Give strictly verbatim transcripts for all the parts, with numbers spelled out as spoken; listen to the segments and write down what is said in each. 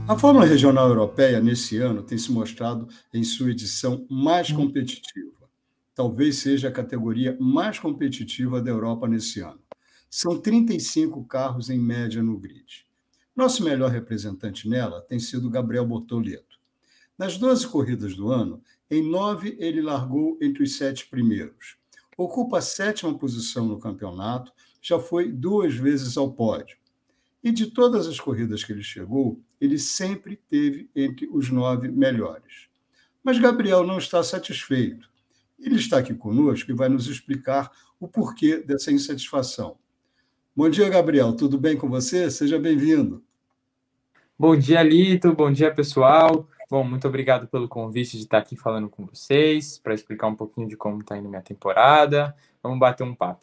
A Fórmula Regional Europeia, nesse ano, tem se mostrado em sua edição mais competitiva. Talvez seja a categoria mais competitiva da Europa nesse ano. São trinta e cinco carros em média no grid. Nosso melhor representante nela tem sido Gabriel Bortoleto. Nas doze corridas do ano, em nove ele largou entre os sete primeiros. Ocupa a sétima posição no campeonato, já foi duas vezes ao pódio. E de todas as corridas que ele chegou, ele sempre teve entre os nove melhores. Mas Gabriel não está satisfeito. Ele está aqui conosco e vai nos explicar o porquê dessa insatisfação. Bom dia, Gabriel. Tudo bem com você? Seja bem-vindo. Bom dia, Lito. Bom dia, pessoal. Bom, muito obrigado pelo convite de estar aqui falando com vocês, para explicar um pouquinho de como está indo minha temporada. Vamos bater um papo.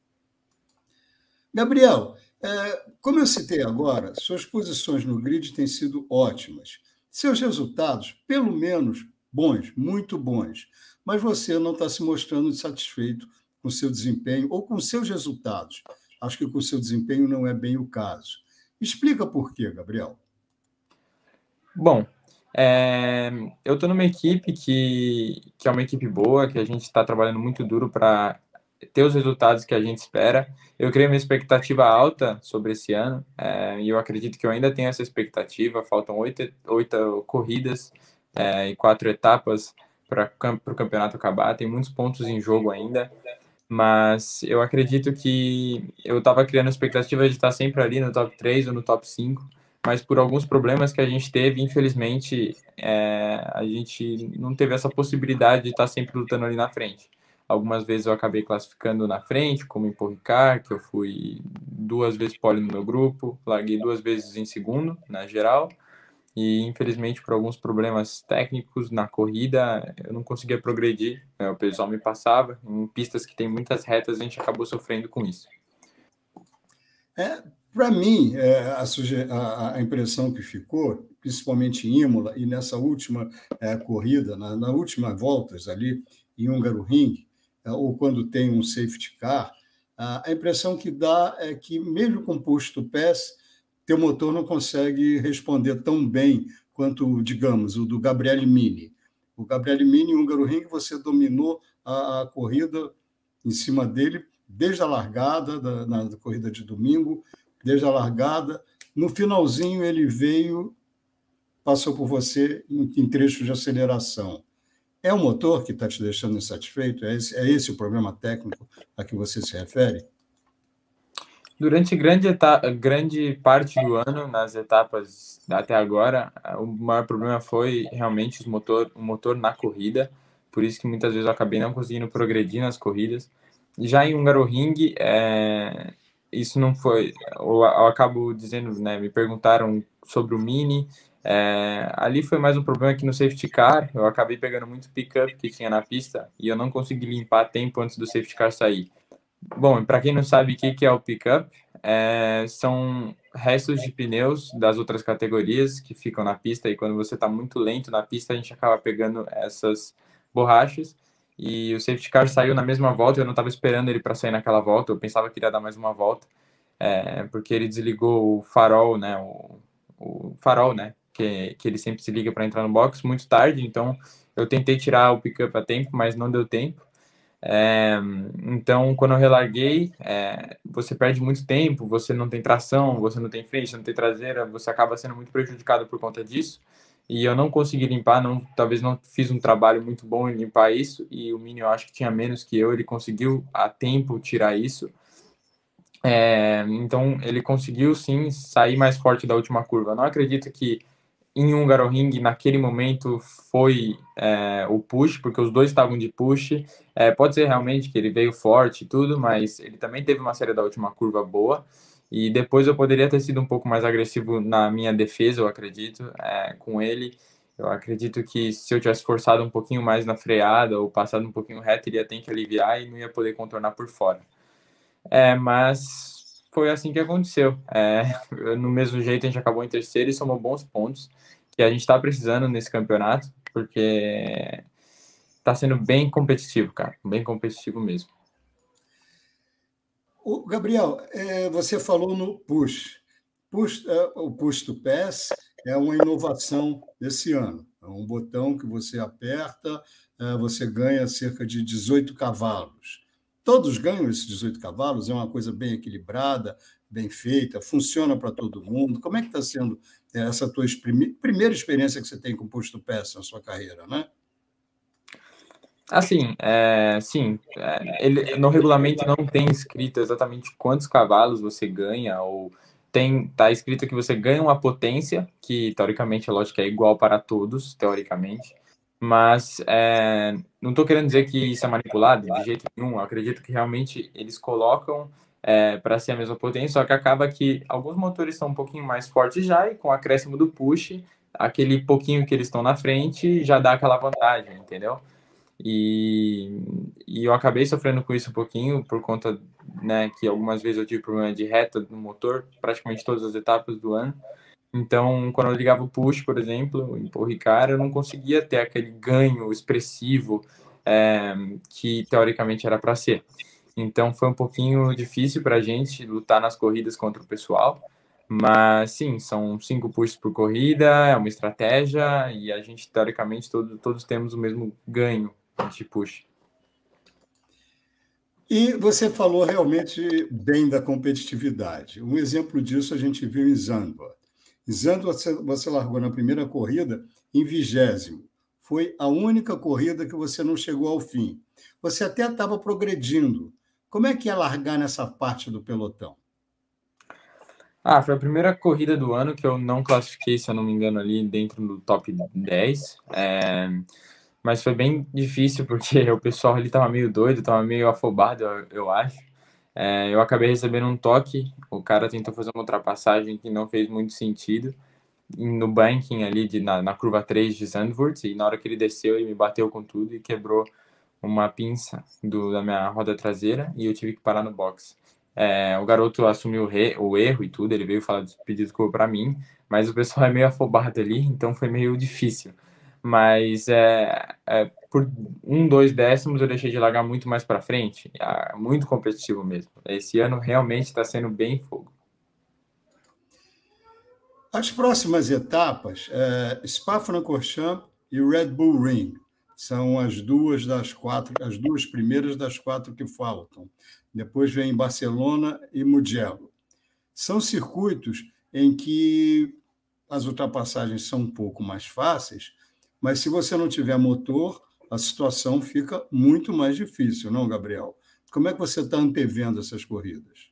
Gabriel, é, como eu citei agora, suas posições no grid têm sido ótimas. Seus resultados, pelo menos, bons, muito bons. Mas você não está se mostrando satisfeito com seu desempenho ou com seus resultados. Acho que com seu desempenho não é bem o caso. Explica por quê, Gabriel. Bom, é, eu estou numa equipe que, que é uma equipe boa, que a gente está trabalhando muito duro para ter os resultados que a gente espera. Eu criei uma expectativa alta sobre esse ano, é, e eu acredito que eu ainda tenho essa expectativa. Faltam oito, oito corridas é, e quatro etapas para o campeonato acabar. Tem muitos pontos em jogo ainda, mas eu acredito que eu estava criando a expectativa de estar sempre ali no top três ou no top cinco, mas por alguns problemas que a gente teve, infelizmente, é, a gente não teve essa possibilidade de estar sempre lutando ali na frente. Algumas vezes eu acabei classificando na frente, como em Paul Ricard, que eu fui duas vezes pole no meu grupo, larguei duas vezes em segundo, na geral, e infelizmente por alguns problemas técnicos na corrida eu não conseguia progredir, né? O pessoal me passava, em pistas que tem muitas retas a gente acabou sofrendo com isso. É, para mim, é, a, suge... a, a impressão que ficou, principalmente em Imola e nessa última é, corrida, na, na última voltas ali em Hungaroring, é, ou quando tem um safety car, a, a impressão que dá é que mesmo com posto pass, teu motor não consegue responder tão bem quanto, digamos, o do Gabriele Mini. O Gabriele Mini, em Hungaroring, você dominou a, a corrida em cima dele desde a largada, da, na corrida de domingo, desde a largada. No finalzinho, ele veio, passou por você em, em trechos de aceleração. É o motor que está te deixando insatisfeito? É esse, é esse o problema técnico a que você se refere? Durante grande, etapa, grande parte do ano, nas etapas até agora, o maior problema foi realmente os motor, o motor na corrida, por isso que muitas vezes eu acabei não conseguindo progredir nas corridas. Já em Hungaroring, é, isso não foi, eu, eu acabo dizendo, né, me perguntaram sobre o Mini, é, ali foi mais um problema que no safety car, eu acabei pegando muito pick-up que tinha na pista e eu não consegui limpar a tempo antes do safety car sair. Bom, para quem não sabe o que é o pickup, é, são restos de pneus das outras categorias que ficam na pista, e quando você está muito lento na pista, a gente acaba pegando essas borrachas. E o safety car saiu na mesma volta, eu não estava esperando ele para sair naquela volta, eu pensava que iria dar mais uma volta, é, porque ele desligou o farol, né, o, o farol, né, que, que ele sempre se liga para entrar no box muito tarde, então eu tentei tirar o pickup a tempo, mas não deu tempo. É, então, quando eu relarguei, é, você perde muito tempo, você não tem tração, você não tem frente, não tem traseira, você acaba sendo muito prejudicado por conta disso. E eu não consegui limpar, não, talvez não fiz um trabalho muito bom em limpar isso. E o Mini, eu acho que tinha menos que eu, ele conseguiu a tempo tirar isso. É, então, ele conseguiu sim sair mais forte da última curva. Eu não acredito que em Hungaroring, naquele momento, foi é, o push, porque os dois estavam de push. É, pode ser realmente que ele veio forte e tudo, mas ele também teve uma série da última curva boa. E depois eu poderia ter sido um pouco mais agressivo na minha defesa, eu acredito, é, com ele. Eu acredito que se eu tivesse forçado um pouquinho mais na freada ou passado um pouquinho reto, ele ia ter que aliviar e não ia poder contornar por fora. É, mas foi assim que aconteceu. É, no mesmo jeito, a gente acabou em terceiro e somou bons pontos que a gente está precisando nesse campeonato, porque está sendo bem competitivo, cara, bem competitivo mesmo. O Gabriel, é, você falou no push. push é, o push to pass é uma inovação desse ano. É um botão que você aperta, você ganha cerca de dezoito cavalos. Todos ganham esses dezoito cavalos, é uma coisa bem equilibrada, bem feita, funciona para todo mundo. Como é que está sendo essa tua primeira experiência que você tem com o Posto Peça na sua carreira, né? Assim, é, sim, é, ele, no regulamento não tem escrito exatamente quantos cavalos você ganha, ou tem, tá escrito que você ganha uma potência, que teoricamente, é lógico que é igual para todos, teoricamente, mas é, não estou querendo dizer que isso é manipulado, de jeito nenhum. Eu acredito que realmente eles colocam é, para ser a mesma potência, só que acaba que alguns motores estão um pouquinho mais fortes já, e com o acréscimo do push, aquele pouquinho que eles estão na frente já dá aquela vantagem, entendeu? E, e eu acabei sofrendo com isso um pouquinho, por conta, né, que algumas vezes eu tive problema de reta no motor, praticamente todas as etapas do ano. Então, quando eu ligava o push, por exemplo, empurre cara, eu não conseguia ter aquele ganho expressivo é, que teoricamente era para ser. Então, foi um pouquinho difícil para a gente lutar nas corridas contra o pessoal. Mas, sim, são cinco pushes por corrida, é uma estratégia, e a gente, teoricamente, todo, todos temos o mesmo ganho de push. E você falou realmente bem da competitividade. Um exemplo disso a gente viu em Zandvoort. Em Zandvoort, você largou na primeira corrida em vigésimo. Foi a única corrida que você não chegou ao fim. Você até estava progredindo. Como é que é largar nessa parte do pelotão? Ah, foi a primeira corrida do ano que eu não classifiquei, se eu não me engano, ali dentro do top dez. É... Mas foi bem difícil, porque o pessoal ali tava meio doido, tava meio afobado, eu, eu acho. É, eu acabei recebendo um toque, o cara tentou fazer uma ultrapassagem que não fez muito sentido, no banking ali, de, na, na curva três de Zandvoort, e na hora que ele desceu, ele me bateu com tudo e quebrou uma pinça do, da minha roda traseira, e eu tive que parar no box. É, o garoto assumiu o, re, o erro e tudo, ele veio falar, pedir desculpa para mim, mas o pessoal é meio afobado ali, então foi meio difícil. Mas é, é, por um, dois décimos eu deixei de largar muito mais para frente, é, muito competitivo mesmo. Esse ano realmente está sendo bem fogo. As próximas etapas, é, Spa-Francorchamps e Red Bull Ring, são as duas das quatro, as duas primeiras das quatro que faltam. Depois vem Barcelona e Mugello. São circuitos em que as ultrapassagens são um pouco mais fáceis, mas se você não tiver motor, a situação fica muito mais difícil, não, Gabriel? Como é que você está antevendo essas corridas?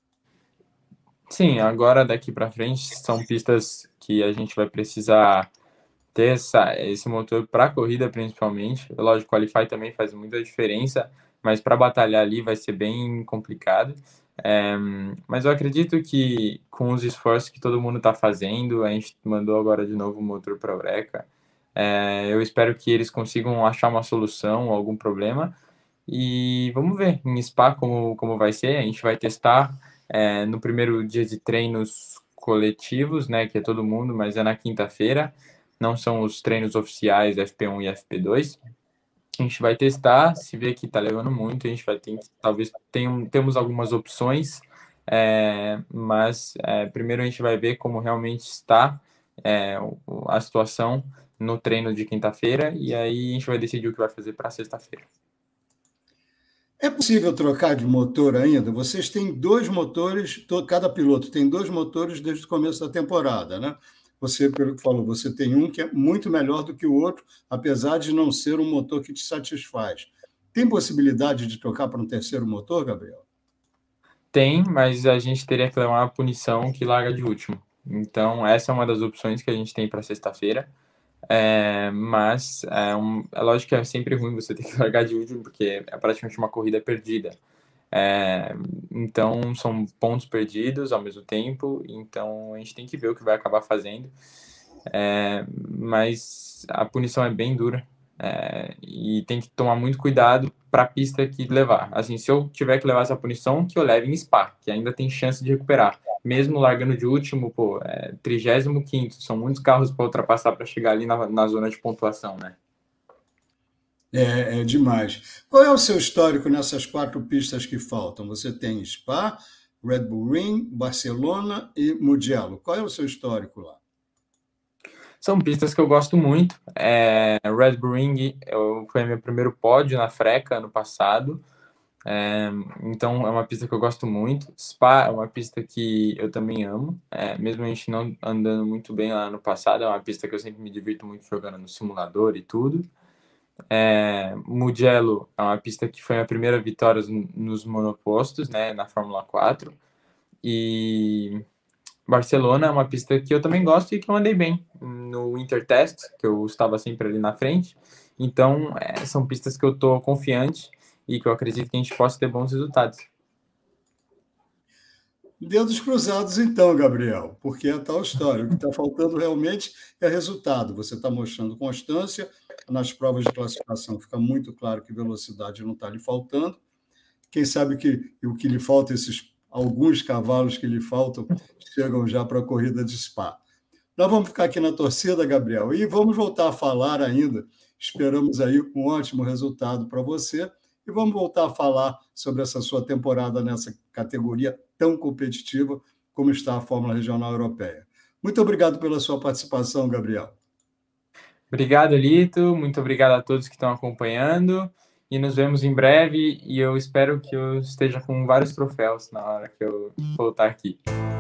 Sim, agora daqui para frente são pistas que a gente vai precisar ter essa, esse motor para corrida principalmente. Lógico, o Qualify também faz muita diferença, mas para batalhar ali vai ser bem complicado. É, mas eu acredito que com os esforços que todo mundo está fazendo, a gente mandou agora de novo o motor para a Eureka. É, eu espero que eles consigam achar uma solução, algum problema. E vamos ver em Spa como, como vai ser. A gente vai testar é, no primeiro dia de treinos coletivos, né, que é todo mundo, mas é na quinta-feira. Não são os treinos oficiais F P um e F P dois. A gente vai testar, se vê que está levando muito, a gente vai ter, talvez tenham, temos algumas opções, é, mas é, primeiro a gente vai ver como realmente está é, a situação no treino de quinta-feira, e aí a gente vai decidir o que vai fazer para sexta-feira. É possível trocar de motor ainda? Vocês têm dois motores, cada piloto tem dois motores desde o começo da temporada, né? Você, pelo que falou, você tem um que é muito melhor do que o outro, apesar de não ser um motor que te satisfaz. Tem possibilidade de trocar para um terceiro motor, Gabriel? Tem, mas a gente teria que levar uma punição que larga de último. Então, essa é uma das opções que a gente tem para sexta-feira. É, mas é, um, é lógico que é sempre ruim você ter que largar de último, porque é praticamente uma corrida perdida. É, então, são pontos perdidos ao mesmo tempo, então a gente tem que ver o que vai acabar fazendo. É, mas a punição é bem dura, é, e tem que tomar muito cuidado para a pista que levar. Assim, se eu tiver que levar essa punição, que eu leve em Spa, que ainda tem chance de recuperar. Mesmo largando de último, pô, é trigésimo quinto, são muitos carros para ultrapassar para chegar ali na, na zona de pontuação, né? É, é demais. Qual é o seu histórico nessas quatro pistas que faltam? Você tem Spa, Red Bull Ring, Barcelona e Mugello. Qual é o seu histórico lá? São pistas que eu gosto muito. É, Red Bull Ring eu, foi meu primeiro pódio na Freca ano passado. É, então é uma pista que eu gosto muito. Spa é uma pista que eu também amo. É, mesmo a gente não andando muito bem lá no passado, é uma pista que eu sempre me divirto muito jogando no simulador e tudo. É, Mugello é uma pista que foi a primeira vitória nos monopostos, né, na Fórmula quatro. E Barcelona é uma pista que eu também gosto e que eu andei bem no Intertest, que eu estava sempre ali na frente. Então, é, são pistas que eu estou confiante e que eu acredito que a gente possa ter bons resultados. Dedos cruzados, então, Gabriel, porque é a tal história. O que está faltando realmente é resultado. Você está mostrando constância. Nas provas de classificação fica muito claro que velocidade não está lhe faltando. Quem sabe que o que lhe falta, esses alguns cavalos que lhe faltam, chegam já para a corrida de Spa. Nós vamos ficar aqui na torcida, Gabriel, e vamos voltar a falar ainda. Esperamos aí um ótimo resultado para você e vamos voltar a falar sobre essa sua temporada nessa categoria tão competitiva como está a Fórmula Regional Europeia. Muito obrigado pela sua participação, Gabriel. Obrigado, Lito. Muito obrigado a todos que estão acompanhando. E nos vemos em breve. E eu espero que eu esteja com vários troféus na hora que eu voltar aqui.